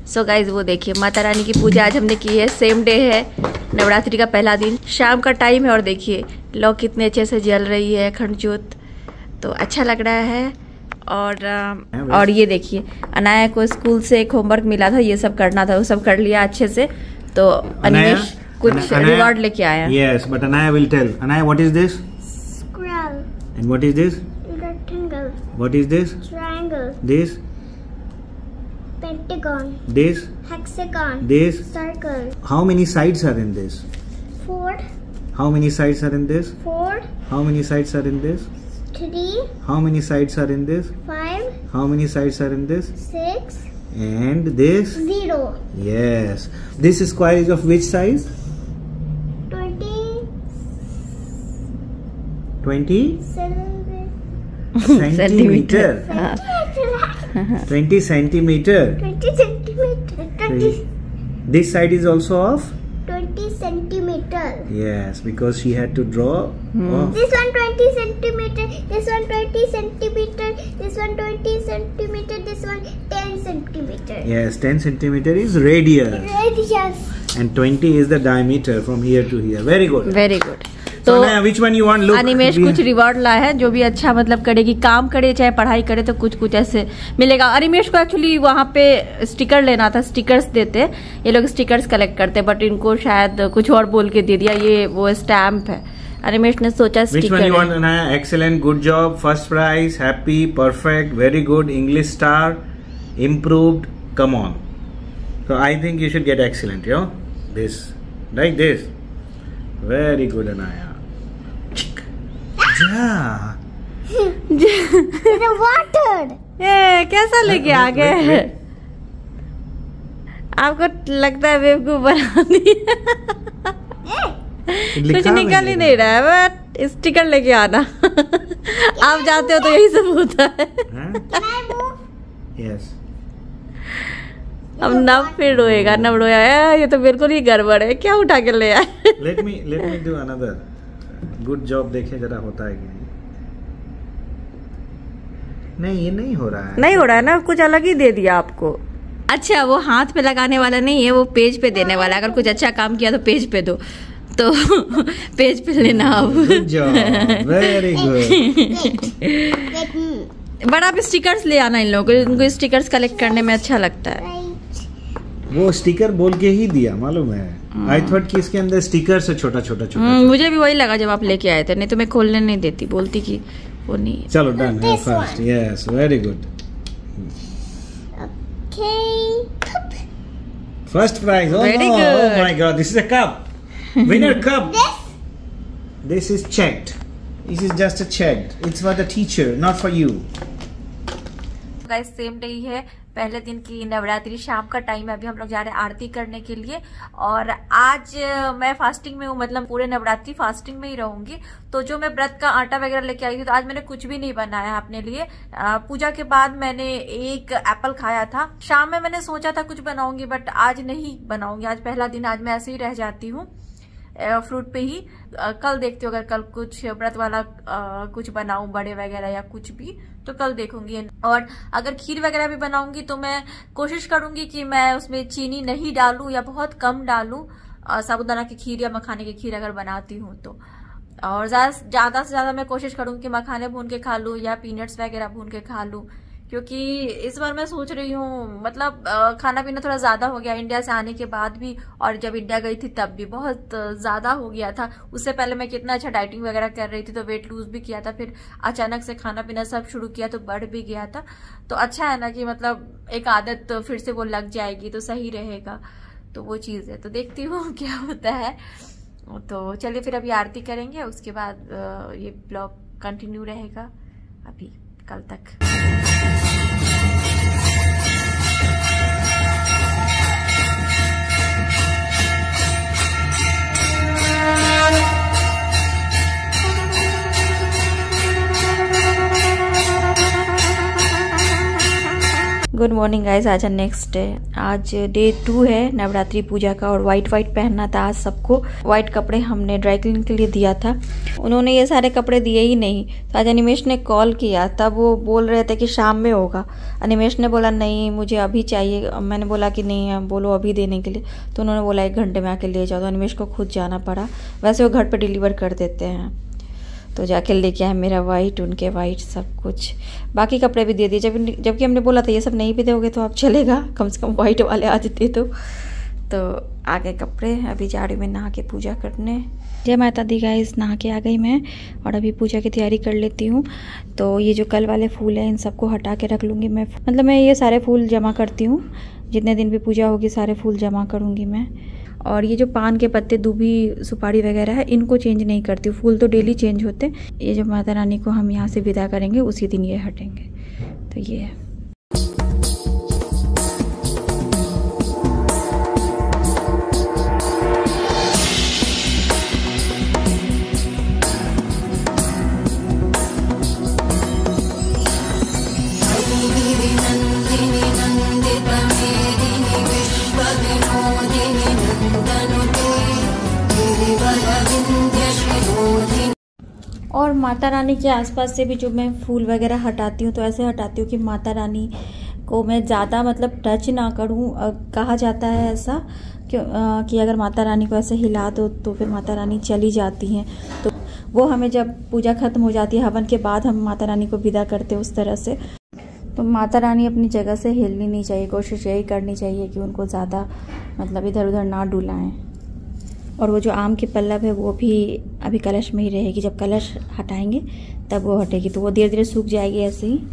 So guys वो देखिए माता रानी की पूजा आज हमने की है, सेम डे है, नवरात्रि का पहला दिन, शाम का टाइम है और देखिए लौ कितने अच्छे से जल रही है अखंड ज्योत, तो अच्छा लग रहा है। और ये देखिए अनाया को स्कूल से एक होमवर्क मिला था, ये सब करना था, वो सब कर लिया अच्छे से, तो अनिमेश कुछ रिवॉर्ड लेके आया। Yes, but Anaya will tell. Anaya, what is this? Squirrel. And what is this? Rectangle. What is this? Triangle. This? Pentagon. This? Hexagon. This? Circle. How many sides are in this? 4. How many sides are in this? 4. How many sides are in this? 3. How many sides are in this? 5. How many sides are in this? 6. And this? 0. Yes. This square is of which size? 20. 20 centimeter. centimeter. 20 centimeter. 20 centimeter. 20. This side is also of? 20 centimeter. Yes, because she had to draw. This one 20 centimeter. This one 20 centimeter. This one 20 centimeter. This one 10 centimeter. Yes, 10 centimeter is radius. Radius. And 20 is the diameter from here to here. Very good. Very good. So now, which one you want? Look. Animesh कुछ reward लाया है, जो भी अच्छा मतलब करेगी, काम करे चाहे पढ़ाई करे तो कुछ कुछ ऐसे मिलेगा। अनिमेश को एक्चुअली वहाँ पे स्टिकर लेना था, स्टिकर्स देते, ये लोग स्टिकर्स कलेक्ट करते, बट इनको शायद कुछ और बोल के दे दिया, ये वो स्टैम्प है। अनिमेश ने सोचा Which one you want, Anaya? Excellent, good job, first prize, happy, perfect, very good, English star, improved, come on. So I think you should get excellent, you know? This, like this. Very good, Anaya. Yeah. The water. ये कैसा लेके आ गए? आपको लगता है बेवकूफ बना दिया? कुछ निकल ही नहीं रहा है, बट स्टिकर लेके आना। आप जाते हो तो यही सब होता है। Yes. अब नब फिर रोएगा, नब रोया है, ये तो बिल्कुल ही गड़बड़ है, क्या उठा के ले आए? Let me do another. Good job, देखे जरा होता है कि नहीं, ये नहीं हो रहा है। नहीं हो रहा है ना, कुछ अलग ही दे दिया आपको। अच्छा, वो हाथ पे लगाने वाला नहीं है, वो पेज पे देने वाला है। अगर कुछ अच्छा काम किया तो पेज पे दो, तो पेज पे लेना अब। Good job, very good. But आप स्टिकर्स ले आना इन लोगों को, इनको स्टिकर्स कलेक्ट करने में अच्छा लगता है। वो स्टिकर बोल के ही दिया, मालूम है। आई थॉट कि इसके अंदर स्टिकर से छोटा छोटा छोटा। मुझे भी वही लगा जब आप लेके आए थे, नहीं तो मैं खोलने नहीं देती, बोलती कि वो नहीं है। चलो डन है first. Yes, very good. Okay. First prize. Very good. Oh my god, this is a cup. Winner cup. This is checked. This is just a checked. It's for the teacher, not for you. Guys same day ही है, पहले दिन की नवरात्रि, शाम का time है, अभी हम लोग जा रहे हैं आरती करने के लिए। और आज मैं फास्टिंग में हूँ, मतलब पूरे नवरात्रि फास्टिंग में ही रहूंगी। तो जो मैं व्रत का आटा वगैरह लेके आई थी, तो आज मैंने कुछ भी नहीं बनाया अपने लिए। पूजा के बाद मैंने एक एप्पल खाया था, शाम में मैंने सोचा था कुछ बनाऊंगी, बट आज नहीं बनाऊंगी, आज पहला दिन, आज मैं ऐसे ही रह जाती हूँ फ्रूट पे ही। कल देखती हूँ, अगर कल कुछ व्रत वाला कुछ बनाऊं, बड़े वगैरह या कुछ भी, तो कल देखूंगी। और अगर खीर वगैरह भी बनाऊंगी तो मैं कोशिश करूंगी कि मैं उसमें चीनी नहीं डालूं या बहुत कम डालूं। साबूदाना की खीर या मखाने की खीर अगर बनाती हूँ तो, और ज्यादा से ज्यादा मैं कोशिश करूंगी कि मखाने भून के खा लूं या पीनट्स वगैरह भून के खा लूं, क्योंकि इस बार मैं सोच रही हूँ, मतलब खाना पीना थोड़ा ज्यादा हो गया इंडिया से आने के बाद भी, और जब इंडिया गई थी तब भी बहुत ज्यादा हो गया था। उससे पहले मैं कितना अच्छा डाइटिंग वगैरह कर रही थी, तो वेट लूज भी किया था, फिर अचानक से खाना पीना सब शुरू किया तो बढ़ भी गया था। तो अच्छा है ना कि मतलब एक आदत फिर से वो लग जाएगी तो सही रहेगा, तो वो चीज है। तो देखती हूँ क्या होता है। तो चलिए फिर अभी आरती करेंगे, उसके बाद ये ब्लॉग कंटिन्यू रहेगा अभी कल तक। Good morning guys. आज नेक्स्ट डे, आज डे 2 है नवरात्रि पूजा का और वाइट पहनना था आज सबको। वाइट कपड़े हमने ड्राई क्लीन के लिए दिया था, उन्होंने ये सारे कपड़े दिए ही नहीं। तो आज अनिमेश ने कॉल किया, तब वो बोल रहे थे कि शाम में होगा। अनिमेश ने बोला नहीं मुझे अभी चाहिए। मैंने बोला कि नहीं बोलो अभी देने के लिए, तो उन्होंने बोला 1 घंटे में आके ले जाओ। तो अनिमेश को खुद जाना पड़ा, वैसे वो घर पर डिलीवर कर देते हैं। तो जाके लेके आए मेरा वाइट, उनके वाइट सब कुछ। बाकी कपड़े भी दे दिए, जबकि हमने बोला था ये सब नहीं भी दोगे तो आप चलेगा, कम से कम वाइट वाले आ देते। तो आ गए कपड़े। अभी झाड़ू में नहा के पूजा करने। जय माता दी गाइस, नहा के आ गई मैं और अभी पूजा की तैयारी कर लेती हूँ। तो ये जो कल वाले फूल हैं इन सबको हटा के रख लूँगी मैं। मतलब मैं ये सारे फूल जमा करती हूँ, जितने दिन भी पूजा होगी सारे फूल जमा करूँगी मैं। और ये जो पान के पत्ते, दूबी, सुपारी वगैरह है, इनको चेंज नहीं करती हूँ। फूल तो डेली चेंज होते। ये जो माता रानी को हम यहाँ से विदा करेंगे उसी दिन ये हटेंगे। तो ये है। और माता रानी के आसपास से भी जो मैं फूल वगैरह हटाती हूँ तो ऐसे हटाती हूँ कि माता रानी को मैं ज़्यादा मतलब टच ना करूँ। कहा जाता है ऐसा कि अगर माता रानी को ऐसे हिला दो तो फिर माता रानी चली जाती हैं। तो वो हमें जब पूजा खत्म हो जाती है, हवन के बाद हम माता रानी को विदा करते हैं उस तरह से। तो माता रानी अपनी जगह से हिलनी नहीं चाहिए, कोशिश यही करनी चाहिए कि उनको ज़्यादा मतलब इधर उधर ना डुलाएं। और वो जो आम की पल्लव है वो भी अभी कलश में ही रहेगी, जब कलश हटाएंगे तब वो हटेगी। तो वो धीरे धीरे सूख जाएगी ऐसे ही।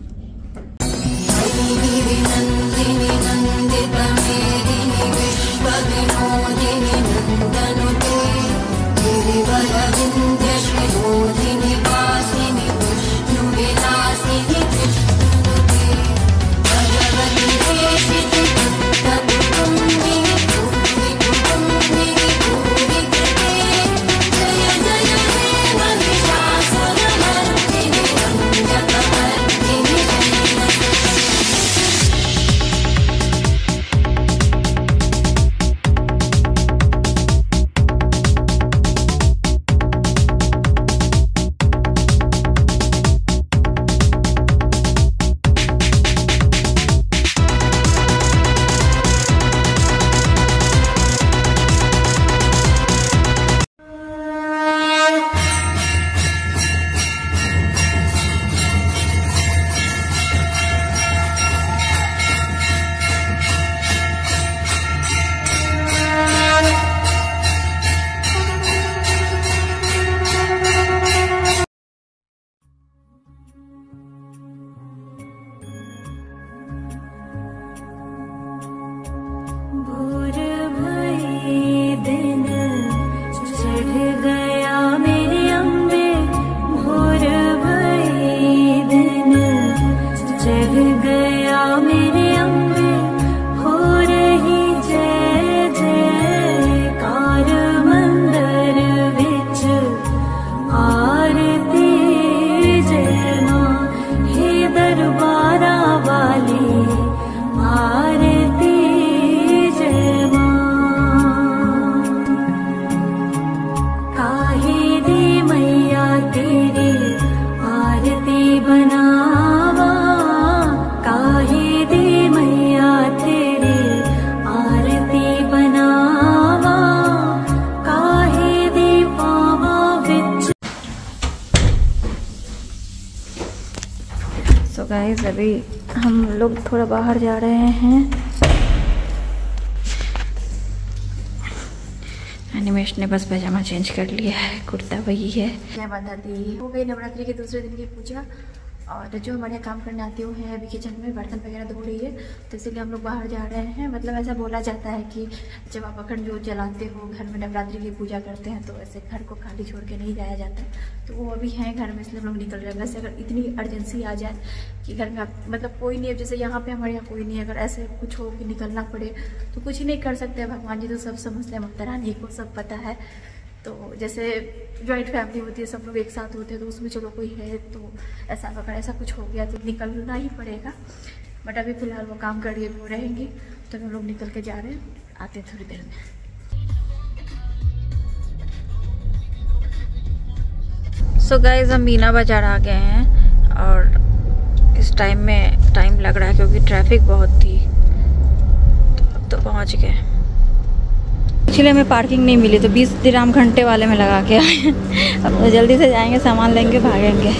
तो गाइस अभी हम लोग थोड़ा बाहर जा रहे हैं। अनिमेश ने बस पैजामा चेंज कर लिया है, कुर्ता वही है। मैं बता दी हो गई नवरात्रि के दूसरे दिन की पूजा। और जो हमारे काम करने आती है वो है अभी किचन में बर्तन वगैरह धो रही है, तो इसलिए हम लोग बाहर जा रहे हैं। मतलब ऐसा बोला जाता है कि जब आप अखंड जोत जलाते हो, घर में नवरात्रि की पूजा करते हैं, तो ऐसे घर को खाली छोड़ के नहीं जाया जाता। तो वो अभी हैं घर में, इसलिए हम लोग निकल रहे हैं। वैसे अगर इतनी अर्जेंसी आ जाए कि घर में मतलब कोई नहीं है, जैसे यहाँ पे हमारे यहाँ कोई नहीं है, अगर ऐसे कुछ हो कि निकलना पड़े तो कुछ ही नहीं कर सकते। भगवान जी तो सब समझते हैं, माता रानी को सब पता है। तो जैसे जॉइंट फैमिली होती है, सब लोग एक साथ होते हैं, तो उसमें चलो कोई है तो ऐसा अगर ऐसा कुछ हो गया तो निकलना ही पड़ेगा। बट अभी फिलहाल वो काम कर रही है, वो रहेंगी तो हम लोग निकल के जा रहे हैं, आते हैं थोड़ी देर में। सो गाइस हम मीना बाजार आ गए हैं और इस टाइम में टाइम लग रहा है क्योंकि ट्रैफिक बहुत थी, तो अब तो पहुंच गए। एक्चुअली हमें पार्किंग नहीं मिली तो 20 दिरहम घंटे वाले में लगा के आए। अब तो जल्दी से जाएंगे, सामान लेंगे, भागेंगे।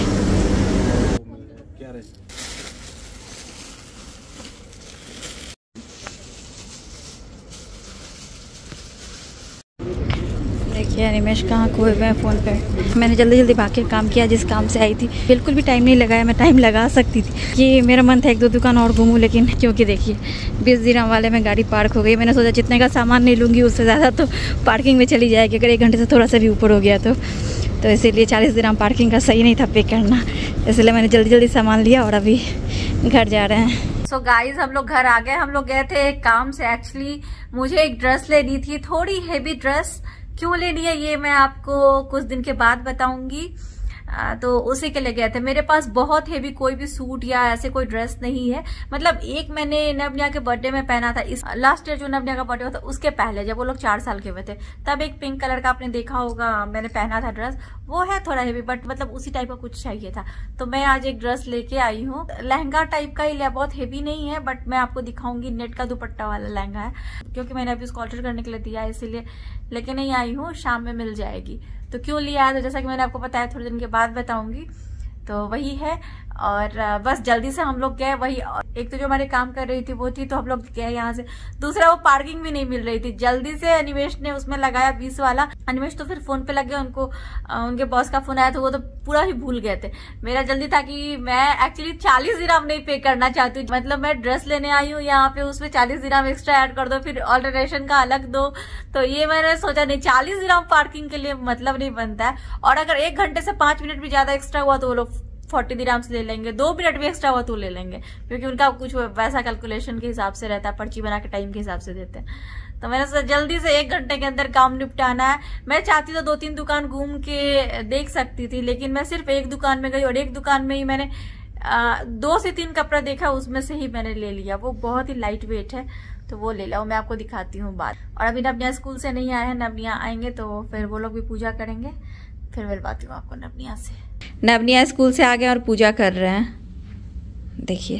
देखिए अनिमेश कहाँ खोए हुए हैं फ़ोन पे। मैंने जल्दी जल्दी भाग के काम किया जिस काम से आई थी, बिल्कुल भी टाइम नहीं लगाया। मैं टाइम लगा सकती थी कि मेरा मन था 1-2 दुकान और घूमूं, लेकिन क्योंकि देखिए 20 दिरहम वाले में गाड़ी पार्क हो गई। मैंने सोचा जितने का सामान नहीं लूँगी उससे ज़्यादा तो पार्किंग में चली जाएगी, अगर 1 घंटे से थोड़ा सा भी ऊपर हो गया तो इसीलिए 40 दिरहम पार्किंग का सही नहीं था पे करना, इसलिए मैंने जल्दी जल्दी सामान लिया और अभी घर जा रहे हैं। सो गाइज हम लोग घर आ गए। हम लोग गए थे एक काम से। एक्चुअली मुझे एक ड्रेस लेनी थी, थोड़ी हेवी ड्रेस। क्यों लेनी है ये मैं आपको कुछ दिन के बाद बताऊंगी। तो उसी के लिए गए थे। मेरे पास बहुत हेवी कोई भी सूट या ऐसे कोई ड्रेस नहीं है। मतलब एक मैंने नवनिया के बर्थडे में पहना था, इस लास्ट ईयर जो नवनिया का बर्थडे हुआ था उसके पहले, जब वो लोग 4 साल के हुए थे, तब एक पिंक कलर का आपने देखा होगा मैंने पहना था ड्रेस। वो है थोड़ा हेवी, बट मतलब उसी टाइप का कुछ चाहिए था, तो मैं आज एक ड्रेस लेके आई हूँ। लहंगा टाइप का ही लिया, बहुत हेवी नहीं है, बट मैं आपको दिखाऊंगी। नेट का दुपट्टा वाला लहंगा है, क्योंकि मैंने अभी उसको ऑल्टर करने के लिए दिया है, इसीलिए लेके नहीं आई हूँ। शाम में मिल जाएगी। तो क्यों लिया है तो जैसा कि मैंने आपको बताया, थोड़े दिन के बाद बताऊंगी। तो वही है। और बस जल्दी से हम लोग गए। वही एक तो जो हमारे काम कर रही थी वो थी, तो हम लोग गए यहाँ से। दूसरा वो पार्किंग भी नहीं मिल रही थी। जल्दी से अनिमेश ने उसमें लगाया 20 वाला। अनिमेश तो फिर फोन पे लग गया, उनको उनके बॉस का फोन आया तो वो तो पूरा ही भूल गए थे। मेरा जल्दी था कि मैं एक्चुअली 40 दिरहम नहीं पे करना चाहती हूँ। मतलब मैं ड्रेस लेने आई हूँ यहाँ पे, उसमें 40 दिरहम एक्स्ट्रा ऐड कर दो, फिर ऑल्टरेशन का अलग दो। तो ये मैंने सोचा नहीं, 40 दिरहम पार्किंग के लिए मतलब नहीं बनता है। और अगर 1 घंटे से 5 मिनट भी ज्यादा एक्स्ट्रा हुआ तो वो लोग 40 दिरहम ले लेंगे। 2 मिनट भी एक्स्ट्रा हुआ तो ले लेंगे, क्योंकि उनका कुछ वैसा कैलकुलेशन के हिसाब से रहता है, पर्ची बना के टाइम के हिसाब से देते हैं। तो मैंने सोचा जल्दी से 1 घंटे के अंदर काम निपटाना है। मैं चाहती तो 2-3 दुकान घूम के देख सकती थी, लेकिन मैं सिर्फ एक दुकान में गई और एक दुकान में ही मैंने 2 से 3 कपड़ा देखा, उसमें से ही मैंने ले लिया। वो बहुत ही लाइट वेट है, तो वो ले ला। मैं आपको दिखाती हूँ बात। और अभी नवनिया स्कूल से नहीं आए हैं, नवनिया आएंगे तो फिर वो लोग भी पूजा करेंगे, फिर मिलवाती हूँ आपको नवनिया से। नवनिया स्कूल से आ गए और पूजा कर रहे हैं, देखिए।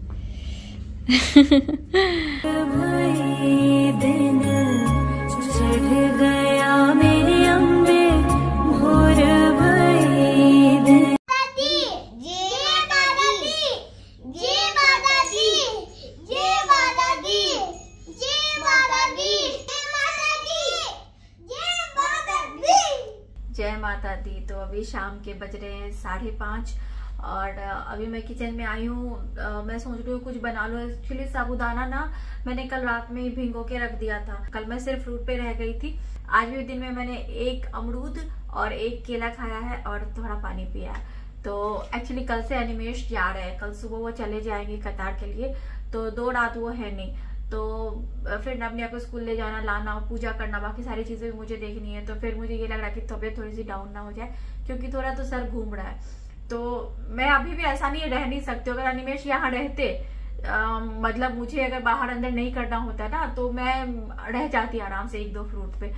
जय माता दी। तो अभी शाम के बज रहे हैं 5:30 और अभी मैं किचन में आई हूँ। मैं सोच रही हूँ कुछ बना लूँ। एक्चुअली साबूदाना ना मैंने कल रात में ही भिगो के रख दिया था। कल मैं सिर्फ फ्रूट पे रह गई थी। आज भी दिन में मैंने 1 अमरूद और 1 केला खाया है और थोड़ा पानी पिया है। तो एक्चुअली कल से अनिमेश जा रहे हैं, कल सुबह वो चले जाएंगे कतार के लिए, तो 2 रात वो है नहीं। तो फिर नवनिया को स्कूल ले जाना, लाना, पूजा करना, बाकी सारी चीजें भी मुझे देखनी है। तो फिर मुझे ये लग रहा है कि तबीयत थोड़ी सी डाउन ना हो जाए, क्योंकि थोड़ा तो सर घूम रहा है। तो मैं अभी भी ऐसा नहीं रह नहीं सकती। अगर अनिमेश यहाँ रहते, मतलब मुझे अगर बाहर अंदर नहीं करना होता ना, तो मैं रह जाती आराम से 1-2 फ्रूट पे।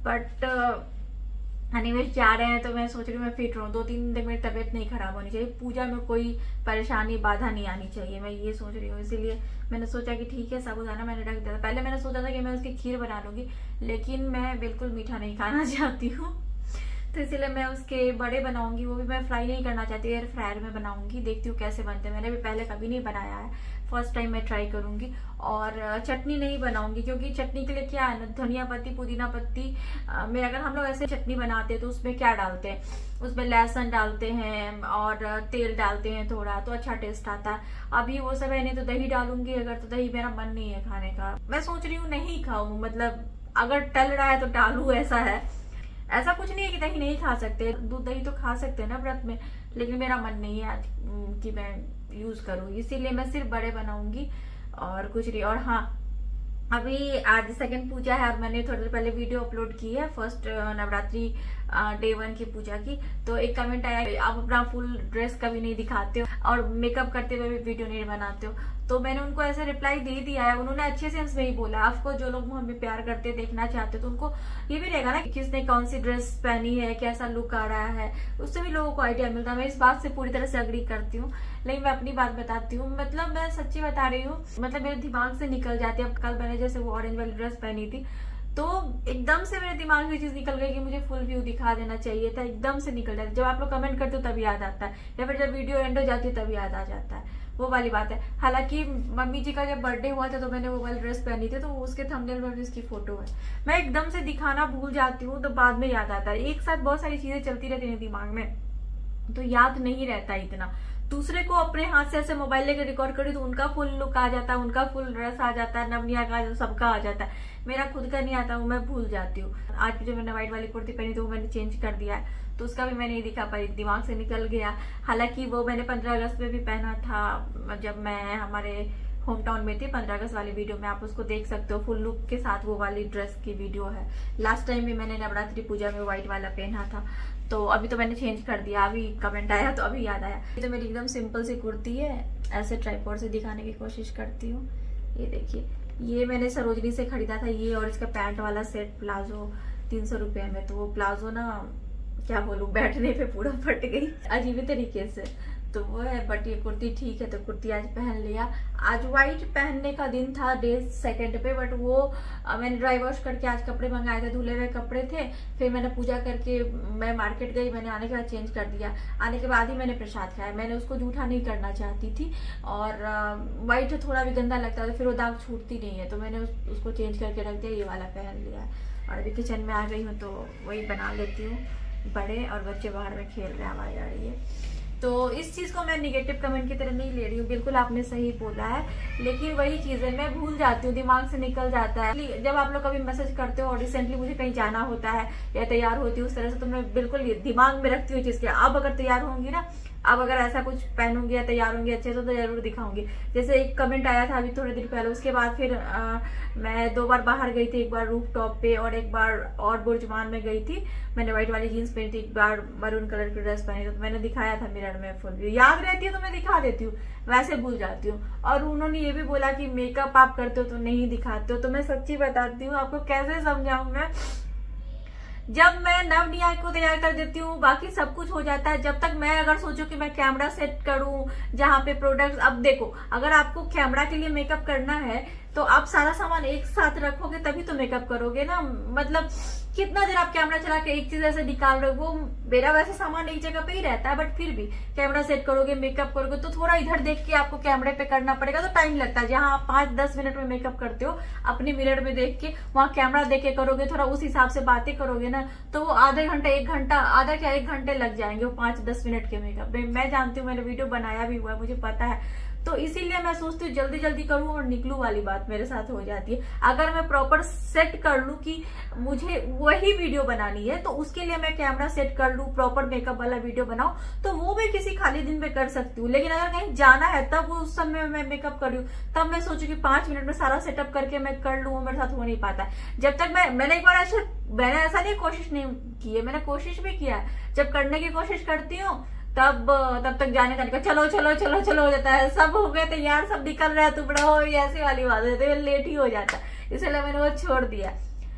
बट अनिमेश जा रहे हैं तो मैं सोच रही हूँ मैं फिट रहूँ, 2-3 दिन मेरी तबीयत नहीं खराब होनी चाहिए, पूजा में कोई परेशानी बाधा नहीं आनी चाहिए, मैं ये सोच रही हूँ। इसीलिए मैंने सोचा कि ठीक है साबूदाना मैंने रख दिया था। पहले मैंने सोचा था कि मैं उसकी खीर बना लूंगी, लेकिन मैं बिल्कुल मीठा नहीं खाना चाहती हूँ, तो इसीलिए मैं उसके बड़े बनाऊंगी। वो भी मैं फ्राई नहीं करना चाहती, एयर फ्रायर में बनाऊंगी। देखती हूँ कैसे बनते हैं। मैंने भी पहले कभी नहीं बनाया है, फर्स्ट टाइम मैं ट्राई करूंगी। और चटनी नहीं बनाऊंगी, क्योंकि चटनी के लिए क्या है ना, धनिया पत्ती, पुदीना पत्ती में अगर हम लोग ऐसे चटनी बनाते हैं तो उसमें क्या डालते हैं, उसमें लहसुन डालते हैं और तेल डालते हैं थोड़ा, तो अच्छा टेस्ट आता है। अभी वो सब है नहीं, तो दही डालूंगी अगर, तो दही मेरा मन नहीं है खाने का। मैं सोच रही हूँ नहीं खाऊं, मतलब अगर टल रहा है तो डालू, ऐसा है। ऐसा कुछ नहीं है कि दही नहीं खा सकते, दूध दही तो खा सकते हैं ना व्रत में, लेकिन मेरा मन नहीं है आज कि मैं यूज करूँ, इसीलिए मैं सिर्फ बड़े बनाऊंगी और कुछ नहीं। और हाँ, अभी आज सेकंड पूजा है और मैंने थोड़ी देर पहले वीडियो अपलोड की है फर्स्ट नवरात्रि डे 1 की पूजा की। तो एक कमेंट आया, आप अपना फुल ड्रेस कभी नहीं दिखाते हो और मेकअप करते हुए भी वीडियो नहीं बनाते हो। तो मैंने उनको ऐसे रिप्लाई दे दिया है। उन्होंने अच्छे सेंस में ही बोला। आपको जो लोग हमें प्यार करते देखना चाहते तो उनको ये भी रहेगा ना कि किसने कौन सी ड्रेस पहनी है, कैसा लुक आ रहा है, उससे भी लोगों को आइडिया मिलता है। मैं इस बात से पूरी तरह से अग्री करती हूँ, लेकिन मैं अपनी बात बताती हूँ। मतलब मैं सच्ची बता रही हूँ, मतलब मेरे दिमाग से निकल जाती है। अब कल मैंने जैसे वो ऑरेंज वाली ड्रेस पहनी थी तो एकदम से मेरे दिमाग में चीज निकल गई कि मुझे फुल व्यू दिखा देना चाहिए था। एकदम से निकल जाता है। जब आप लोग कमेंट करते हो तभी याद आता है, या फिर जब वीडियो एंड हो जाती है तभी याद आ जाता है, वो वाली बात है। हालांकि मम्मी जी का जब बर्थडे हुआ था तो मैंने वो वाली ड्रेस पहनी थी, तो उसके थंबनेल में भी उसकी फोटो है। मैं एकदम से दिखाना भूल जाती हूँ तो बाद में याद आता है। एक साथ बहुत सारी चीजें चलती रहती है दिमाग में तो याद नहीं रहता इतना। दूसरे को अपने हाथ से ऐसे मोबाइल लेकर रिकॉर्ड करी तो उनका फुल लुक आ जाता है, उनका फुल ड्रेस आ जाता है, नवनिया का सबका आ जाता है। मेरा खुद का नहीं आता हूँ, मैं भूल जाती हूँ। आज जो मैंने व्हाइट वाली कुर्ती पहनी थी वो मैंने चेंज कर दिया है, तो उसका भी मैं नहीं दिखा पाई, दिमाग से निकल गया। हालांकि वो मैंने 15 अगस्त में भी पहना था जब मैं हमारे होम टाउन में थी। 15 अगस्त वाली वीडियो में आप उसको देख सकते हो, फुल लुक के साथ वो वाली ड्रेस की वीडियो है। लास्ट टाइम भी मैंने नवरात्रि पूजा में व्हाइट वाला पहना था, तो अभी तो मैंने चेंज कर दिया। अभी कमेंट आया तो अभी याद आया। ये तो मेरी एकदम सिंपल सी कुर्ती है, ऐसे ट्राइपॉड से दिखाने की कोशिश करती हूँ। ये देखिए, ये मैंने सरोजनी से खरीदा था ये, और इसका पैंट वाला सेट प्लाजो 300 रुपये में। तो वो प्लाजो ना क्या बोलूं, बैठने पे पूरा फट गई अजीब तरीके से, तो वो है। बट ये कुर्ती ठीक है, तो कुर्ती आज पहन लिया। आज व्हाइट पहनने का दिन था डे 2 पे, बट वो मैंने ड्राई वॉश करके आज कपड़े मंगाए थे, धुले हुए कपड़े थे। फिर मैंने पूजा करके मैं मार्केट गई, मैंने आने के बाद चेंज कर दिया। आने के बाद ही मैंने प्रसाद खाया। मैंने उसको जूठा नहीं करना चाहती थी, और व्हाइट थोड़ा भी गंदा लगता है तो फिर वो दाग छूटती नहीं है, तो मैंने उसको चेंज करके रख दिया, ये वाला पहन लिया। और अभी किचन में आ गई हूँ तो वही बना लेती हूँ। बड़े और बच्चे बाहर में खेल रहे हैं, आवाज आ रही है। तो इस चीज को मैं निगेटिव कमेंट की तरह नहीं ले रही हूँ, बिल्कुल आपने सही बोला है। लेकिन वही चीज है, मैं भूल जाती हूँ, दिमाग से निकल जाता है। जब आप लोग कभी मैसेज करते हो और रिसेंटली मुझे कहीं जाना होता है या तैयार होती हूँ उस तरह से, तो मैं बिल्कुल दिमाग में रखती हूँ चीज के। अब अगर तैयार होंगी ना, अब अगर ऐसा कुछ पहनूंगी या तैयार होंगी अच्छे से तो जरूर दिखाऊंगी। जैसे एक कमेंट आया था अभी थोड़े दिन पहले, उसके बाद फिर मैं 2 बार बाहर गई थी, एक बार रूफ टॉप पे और एक बार और बुर्जुमान में गई थी। मैंने व्हाइट वाली जीन्स पहनी थी, एक बार मरून कलर की ड्रेस पहनी, तो मैंने दिखाया था मिरर में फुल व्यू। याद रहती है तो मैं दिखा देती हूँ, वैसे भूल जाती हूँ। और उन्होंने ये भी बोला कि मेकअप आप करते हो तो नहीं दिखाते हो, तो मैं सच्ची बताती हूँ, आपको कैसे समझाऊं मैं। जब मैं नवनिया को तैयार कर देती हूँ बाकी सब कुछ हो जाता है। जब तक मैं अगर सोचूं कि मैं कैमरा सेट करूं जहाँ पे प्रोडक्ट्स, अब देखो अगर आपको कैमरा के लिए मेकअप करना है तो आप सारा सामान एक साथ रखोगे तभी तो मेकअप करोगे ना। मतलब कितना देर आप कैमरा चला के एक चीज ऐसे निकाल रहे हो, वो मेरा वैसे सामान एक जगह पे ही रहता है, बट फिर भी कैमरा सेट करोगे मेकअप करोगे तो थोड़ा इधर देख के आपको कैमरे पे करना पड़ेगा, तो टाइम लगता है। जहां आप 5-10 मिनट में मेकअप करते हो अपने मिरर में देख के, वहां कैमरा देख के करोगे, थोड़ा उस हिसाब से बातें करोगे ना, तो वो आधे घंटे 1 घंटा, आधा क्या 1 घंटे लग जाएंगे वो 5-10 मिनट के मेकअप में। मैं जानती हूँ, मैंने वीडियो बनाया भी हुआ है, मुझे पता है। तो इसीलिए मैं सोचती हूँ जल्दी जल्दी करूँ और निकलूं वाली बात मेरे साथ हो जाती है। अगर मैं प्रॉपर सेट कर लूं कि मुझे वही वीडियो बनानी है तो उसके लिए मैं कैमरा सेट कर लूं, प्रॉपर मेकअप वाला वीडियो बनाऊं, तो वो मैं किसी खाली दिन में कर सकती हूँ। लेकिन अगर कहीं जाना है तब उस समय मैं मेकअप कर लूं, तब मैं सोचू कि 5 मिनट में सारा सेटअप करके मैं कर लूं, मेरे साथ हो नहीं पाता। जब तक मैंने एक बार ऐसा नहीं कोशिश नहीं की है, मैंने कोशिश भी किया है। जब करने की कोशिश करती हूँ तब तक जाने का चलो चलो चलो चलो हो जाता है, सब हो गए तैयार, सब निकल रहा है, तू बड़ा हो, ऐसी वाली बात हो जाती है, लेट ही हो जाता है। इसलिए मैंने वो छोड़ दिया।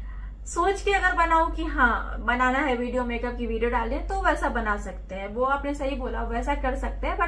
सोच के अगर बनाऊं कि हाँ बनाना है वीडियो, मेकअप की वीडियो डालें, तो वैसा बना सकते हैं। वो आपने सही बोला, वैसा कर सकते हैं,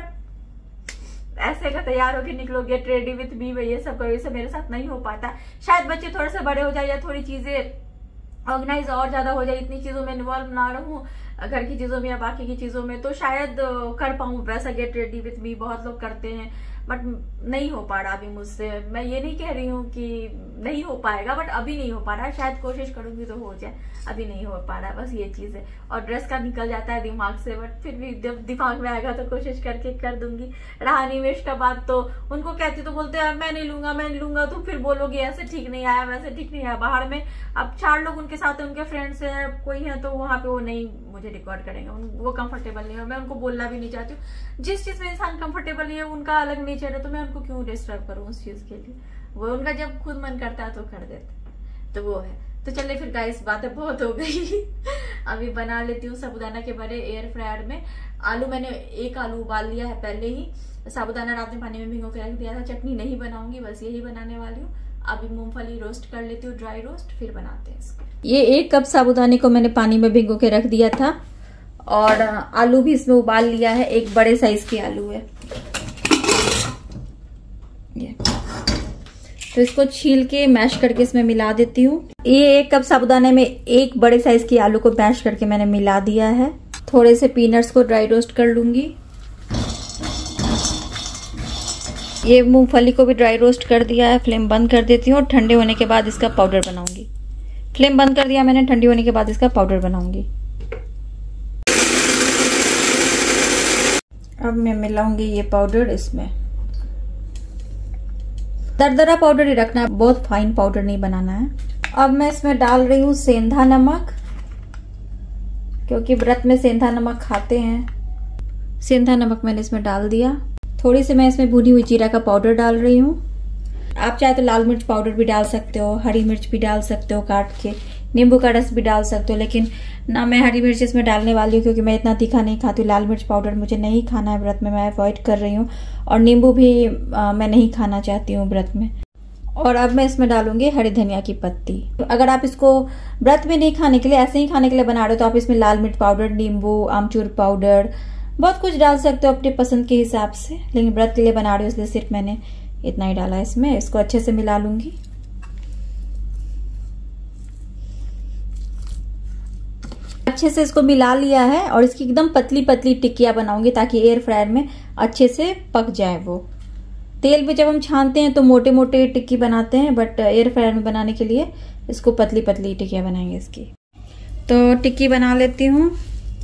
बट ऐसे का तैयार होकर निकलोगे रेडी विथ मी, ये सब करो, ये मेरे साथ नहीं हो पाता। शायद बच्चे थोड़े से बड़े हो जाए या थोड़ी चीजें ऑर्गेनाइज और ज्यादा हो जाए, इतनी चीजों में इन्वॉल्व ना रहूं, घर की चीजों में या बाकी की चीजों में, तो शायद कर पाऊं वैसा गेट रेडी विथ मी। बहुत लोग करते हैं बट नहीं हो पा रहा अभी मुझसे। मैं ये नहीं कह रही हूँ कि नहीं हो पाएगा, बट अभी नहीं हो पा रहा है। शायद कोशिश करूंगी तो हो जाए, अभी नहीं हो पा रहा है, बस ये चीज है। और ड्रेस का निकल जाता है दिमाग से, बट फिर भी जब दिमाग में आएगा तो कोशिश करके कर दूंगी। रहा निवेश का बात, तो उनको कहती तो बोलते हैं मैं नहीं लूंगा, तो फिर बोलोगे ऐसे ठीक नहीं आया, वैसे ठीक नहीं आया। बाहर में अब 4 लोग उनके साथ है, उनके फ्रेंड्स है, कोई है, तो वहां पे वो नहीं मुझे रिकॉर्ड करेंगे, वो कंफर्टेबल नहीं है। मैं उनको बोलना भी नहीं चाहती हूँ। जिस चीज में इंसान कंफर्टेबल नहीं है, उनका अलग नेचर है, तो मैं उनको क्यों डिस्टर्ब करूँ उस चीज के लिए। वो उनका जब खुद मन करता है तो कर देते, तो वो है। तो चलिए फिर गाइस, बातें बहुत हो गई। अभी बना लेती हूँ साबूदाना के बड़े एयर फ्रायर में। आलू मैंने एक आलू उबाल लिया है पहले ही, साबूदाना रात में पानी में भिगो के रख दिया था। चटनी नहीं बनाऊंगी, बस यही बनाने वाली हूँ। अभी मूंगफली रोस्ट कर लेती हूँ, ड्राई रोस्ट, फिर बनाते हैं इसको। ये 1 कप साबूदाने को मैंने पानी में भिगो के रख दिया था और आलू भी इसमें उबाल लिया है। एक बड़े साइज के आलू है ये, तो इसको छील के मैश करके इसमें मिला देती हूँ। ये 1 कप साबूदाने में 1 बड़े साइज के आलू को मैश करके मैंने मिला दिया है। थोड़े से पीनट्स को ड्राई रोस्ट कर लूंगी। ये मूंगफली को भी ड्राई रोस्ट कर दिया है। फ्लेम बंद कर देती हूँ और ठंडे होने के बाद इसका पाउडर बनाऊंगी। फ्लेम बंद कर दिया मैंने, ठंडी होने के बाद इसका पाउडर बनाऊंगी। अब मैं मिलाऊंगी ये पाउडर इसमें। दरदरा पाउडर ही रखना है, बहुत फाइन पाउडर नहीं बनाना है। अब मैं इसमें डाल रही हूँ सेंधा नमक, क्योंकि व्रत में सेंधा नमक खाते हैं। सेंधा नमक मैंने इसमें डाल दिया। थोड़ी सी मैं इसमें भुनी हुई जीरा का पाउडर डाल रही हूँ। आप चाहे तो लाल मिर्च पाउडर भी डाल सकते हो, हरी मिर्च भी डाल सकते हो काट के, नींबू का रस भी डाल सकते हो, लेकिन ना मैं हरी मिर्च इसमें डालने वाली हूँ क्योंकि मैं इतना तीखा नहीं खाती हूँ। लाल मिर्च पाउडर मुझे नहीं खाना है व्रत में, मैं अवॉइड कर रही हूँ। और नींबू भी मैं नहीं खाना चाहती हूँ व्रत में। और अब मैं इसमें डालूंगी हरी धनिया की पत्ती। अगर आप इसको व्रत में नहीं खाने के लिए, ऐसे ही खाने के लिए बना रहे हो, तो आप इसमें लाल मिर्च पाउडर, नींबू, आमचूर पाउडर, बहुत कुछ डाल सकते हो अपनी पसंद के हिसाब से। लेकिन व्रत के लिए बना रही हूँ इसलिए सिर्फ मैंने इतना ही डाला है इसमें। इसको अच्छे से मिला लूंगी। अच्छे से इसको मिला लिया है और इसकी एकदम पतली पतली टिक्कियां बनाऊंगी ताकि एयर फ्रायर में अच्छे से पक जाए वो। तेल में जब हम छानते हैं तो मोटे मोटे टिक्की बनाते हैं, बट एयर फ्रायर में बनाने के लिए इसको पतली पतली टिक्कियां बनाएंगे इसकी। तो टिक्की बना लेती हूँ।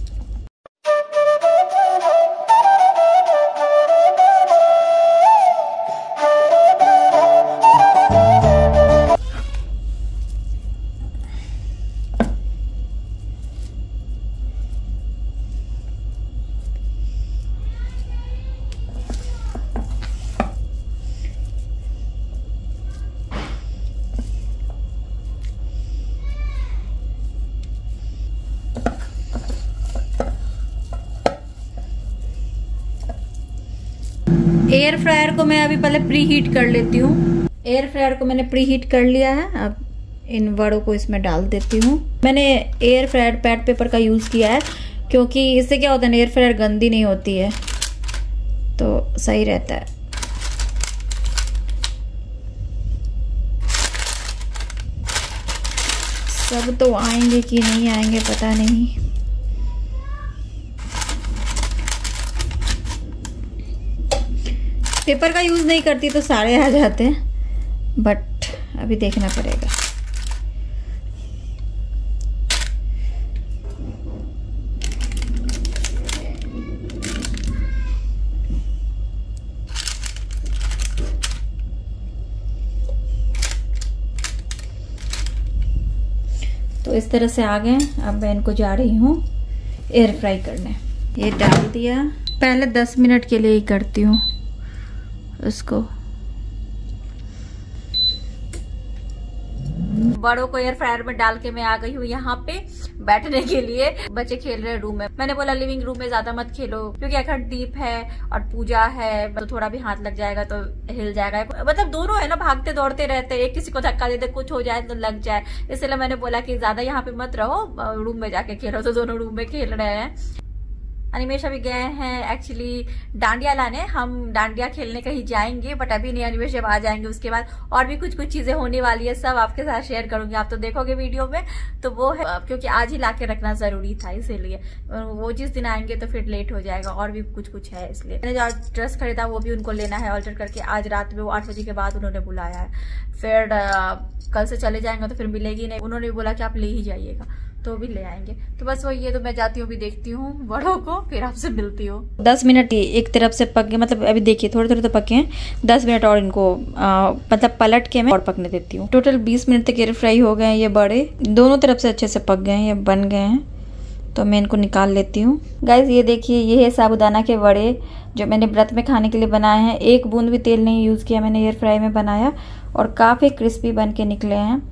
एयर फ्रायर को मैं अभी पहले प्री हीट कर लेती हूँ। एयर फ्रायर को मैंने प्री हीट कर लिया है। अब इन वड़ों को इसमें डाल देती हूँ। मैंने एयर फ्रायर पैड पेपर का यूज किया है क्योंकि इससे क्या होता है, एयर फ्रायर गंदी नहीं होती है, तो सही रहता है। सब तो आएंगे कि नहीं आएंगे पता नहीं। पेपर का यूज नहीं करती तो सारे आ जाते हैं, बट अभी देखना पड़ेगा। तो इस तरह से आ गए। अब मैं इनको जा रही हूँ एयर फ्राई करने। ये डाल दिया। पहले 10 मिनट के लिए ही करती हूँ इसको। बड़ों को एयर फ्रायर में डाल के मैं आ गई हूँ यहाँ पे बैठने के लिए। बच्चे खेल रहे हैं रूम में। मैंने बोला लिविंग रूम में ज्यादा मत खेलो क्योंकि अखंड दीप है और पूजा है, तो थोड़ा भी हाथ लग जाएगा तो हिल जाएगा। मतलब दोनों है ना, भागते दौड़ते रहते हैं, एक किसी को धक्का देते कुछ हो जाए तो लग जाए। इसलिए मैंने बोला कि ज्यादा यहाँ पे मत रहो, रूम में जाके खेलो। तो दोनों रूम में खेल रहे हैं। अनिमेश अभी गए हैं एक्चुअली डांडिया लाने। हम डांडिया खेलने कहीं जाएंगे, बट अभी नहीं, अनिमेश जब आ जाएंगे उसके बाद और भी कुछ चीजें होने वाली है, सब आपके साथ शेयर करूंगी। आप तो देखोगे वीडियो में। तो वो है क्योंकि आज ही लाके रखना जरूरी था, इसीलिए वो जिस दिन आएंगे तो फिर लेट हो जाएगा। और भी कुछ है, इसलिए मैंने जो ड्रेस खरीदा वो भी उनको लेना है ऑल्टर करके। आज रात में वो 8 बजे के बाद उन्होंने बुलाया है। फिर कल से चले जाएंगे तो फिर मिलेगी नहीं। उन्होंने बोला कि आप ले ही जाइएगा, तो भी ले आएंगे। तो बस वही है। तो मैं जाती हूँ, भी देखती हूँ बड़ों को, फिर आपसे मिलती हूँ। 10 मिनट एक तरफ से पक गए, मतलब अभी देखिए थोड़े थोड़े तो पके हैं। 10 मिनट और इनको मतलब पलट के मैं और पकने देती हूँ। टोटल 20 मिनट तक एयर फ्राई हो गए हैं। ये बड़े दोनों तरफ से अच्छे से पक गए हैं, ये बन गए हैं। तो मैं इनको निकाल लेती हूँ। गाइज ये देखिए, ये है साबूदाना के वड़े जो मैंने व्रत में खाने के लिए बनाए हैं। एक बूंद भी तेल नहीं यूज किया मैंने, एयर फ्राई में बनाया और काफी क्रिस्पी बन के निकले हैं।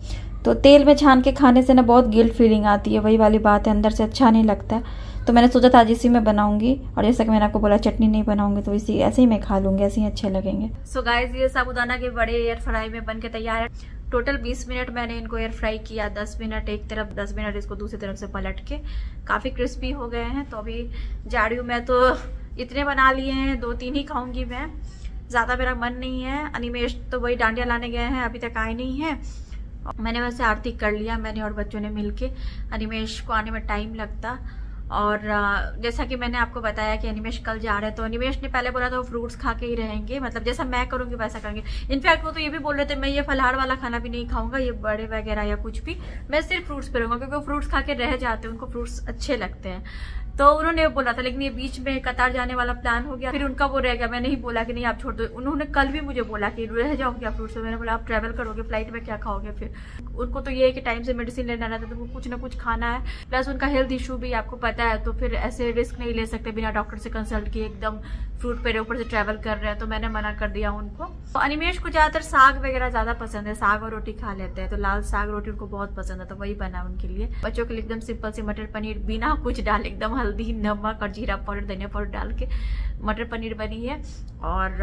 तो तेल में छान के खाने से ना बहुत गिल्ट फीलिंग आती है, वही वाली बात है, अंदर से अच्छा नहीं लगता है। तो मैंने सोचा था आज इसी में बनाऊंगी, और जैसा कि मैंने आपको बोला चटनी नहीं बनाऊंगी तो इसी ऐसे ही मैं खा लूंगी, ऐसे ही अच्छे लगेंगे। सो गाइस, ये साबूदाना के बड़े एयर फ्राई में बन के तैयार है। टोटल 20 मिनट मैंने इनको एयर फ्राई किया, 10 मिनट एक तरफ, 10 मिनट इसको दूसरी तरफ से पलट के। काफी क्रिस्पी हो गए हैं। तो अभी जा रही हूँ मैं, तो इतने बना लिए हैं, 2-3 ही खाऊंगी मैं, ज्यादा मेरा मन नहीं है। अनिमेश तो वही डांडिया लाने गए हैं, अभी तक आए नहीं है। मैंने वैसे आरती कर लिया, मैंने और बच्चों ने मिलके। अनिमेश को आने में टाइम लगता, और जैसा कि मैंने आपको बताया कि अनिमेश कल जा रहे हैं, तो अनिमेश ने पहले बोला था वो फ्रूट्स खा के ही रहेंगे, मतलब जैसा मैं करूंगी वैसा करेंगे। इनफैक्ट वो तो ये भी बोल रहे थे मैं ये फलाहार वाला खाना भी नहीं खाऊंगा, ये बड़े वगैरह या कुछ भी, मैं सिर्फ फ्रूट्स पे रहूंगा, क्योंकि वो फ्रूट्स खा के रह जाते हैं, उनको फ्रूट्स अच्छे लगते हैं। तो उन्होंने बोला था, लेकिन ये बीच में कतार जाने वाला प्लान हो गया, फिर उनका वो रह गया। मैंने ही बोला कि नहीं आप छोड़ दो। उन्होंने कल भी मुझे बोला कि रह जाओगे आप फ्रूट्स में। मैंने बोला आप ट्रैवल करोगे, फ्लाइट में क्या खाओगे फिर। उनको तो ये है कि टाइम से मेडिसिन लेना रहता है, तो उनको कुछ ना कुछ खाना है, प्लस उनका हेल्थ इशू भी आपको पता है, तो फिर ऐसे रिस्क नहीं ले सकते बिना डॉक्टर से कंसल्ट किए, एकदम फ्रूट पे ऊपर से ट्रैवल कर रहे हैं। तो मैंने मना कर दिया उनको। तो अनिमेश को ज्यादातर साग वगैरह ज्यादा पसंद है, साग और रोटी खा लेते हैं, तो लाल साग रोटी उनको बहुत पसंद है, तो वही बना उनके लिए। बच्चों के लिए एकदम सिंपल सी मटर पनीर, बिना कुछ डाले, एकदम हल्दी, नमक और जीरा पाउडर, धनिया पाउडर डाल के मटर पनीर बनी है। और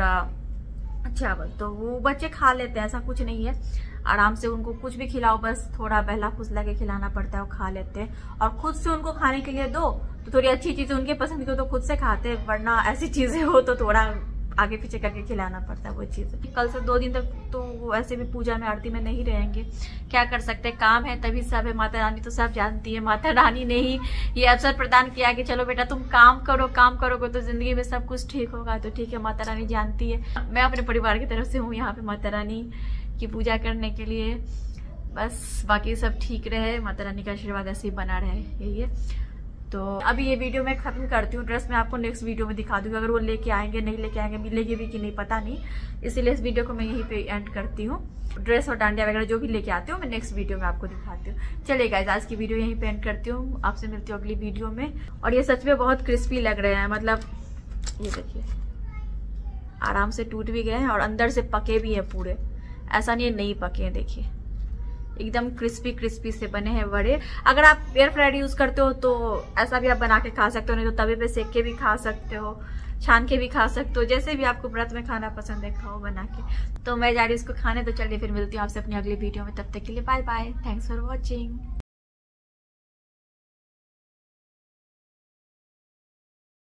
चावल तो वो बच्चे खा लेते हैं, ऐसा कुछ नहीं है, आराम से उनको कुछ भी खिलाओ, बस थोड़ा बहला फुसला के खिलाना पड़ता है, वो खा लेते हैं। और खुद से उनको खाने के लिए दो तो थोड़ी अच्छी चीजें उनके पसंद की तो खुद से खाते हैं, वरना ऐसी चीजें हो तो थोड़ा आगे पीछे करके खिलाना पड़ता है वो चीज़। कल से 2 दिन तक तो वो ऐसे भी पूजा में आरती में नहीं रहेंगे, क्या कर सकते हैं, काम है तभी सब है। माता रानी तो सब जानती है, माता रानी ने ही ये अवसर प्रदान किया कि चलो बेटा तुम काम करो, काम करोगे तो जिंदगी में सब कुछ ठीक होगा। तो ठीक है, माता रानी जानती है, मैं अपने परिवार की तरफ से हूँ यहाँ पे माता रानी की पूजा करने के लिए। बस बाकी सब ठीक रहे, माता रानी का आशीर्वाद ऐसे ही बना रहे, यही है। तो अभी ये वीडियो मैं खत्म करती हूँ। ड्रेस मैं आपको नेक्स्ट वीडियो में दिखा दूंगी, अगर वो लेके आएंगे नहीं लेके आएंगे, मिलेगी भी कि नहीं पता नहीं, इसीलिए इस वीडियो को मैं यहीं पे एंड करती हूँ। ड्रेस और डांडिया वगैरह जो भी लेके आती हूँ मैं नेक्स्ट वीडियो में आपको दिखाती हूँ। चलिए गाइस, आज की वीडियो यहीं पे एंड करती हूँ, आपसे मिलती हूँ अगली वीडियो में। और ये सच में बहुत क्रिस्पी लग रहे हैं, मतलब ये देखिए आराम से टूट भी गए हैं और अंदर से पके भी हैं पूरे, ऐसा नहीं है नहीं पके हैं, देखिए एकदम क्रिस्पी क्रिस्पी से बने हैं बड़े। अगर आप एयर फ्रायर यूज करते हो तो ऐसा भी आप बना के खा सकते हो, नहीं तो तवे पे सेक के भी खा सकते हो, छान के भी खा सकते हो, जैसे भी आपको व्रत में खाना पसंद है खाओ बना के। तो मैं जा रही हूँ इसको खाने, तो चलिए फिर मिलती हूँ आपसे अपनी अगली वीडियो में, तब तक के लिए bye bye, thanks for watching.